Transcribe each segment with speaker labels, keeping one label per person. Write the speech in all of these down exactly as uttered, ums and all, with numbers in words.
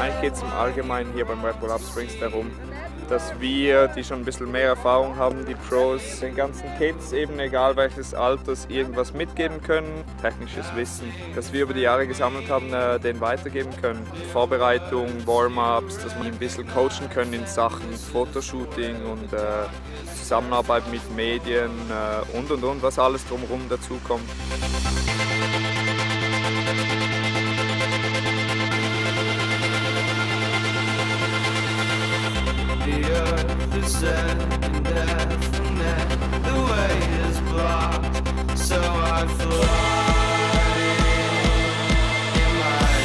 Speaker 1: eigentlich geht es im Allgemeinen hier beim Red Bull Upsprings darum, dass wir, die schon ein bisschen mehr Erfahrung haben, die Pros, den ganzen Kids, eben egal welches Alters, irgendwas mitgeben können. Technisches Wissen, das wir über die Jahre gesammelt haben, äh, denen weitergeben können. Vorbereitung, Warm-ups, dass wir ein bisschen coachen können in Sachen Fotoshooting und äh, Zusammenarbeit mit Medien äh, und und und, was alles drumherum dazu kommt.
Speaker 2: The earth is indefinite, the way is blocked, so I fly in my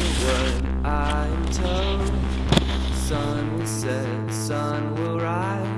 Speaker 2: sun will set, sun will rise.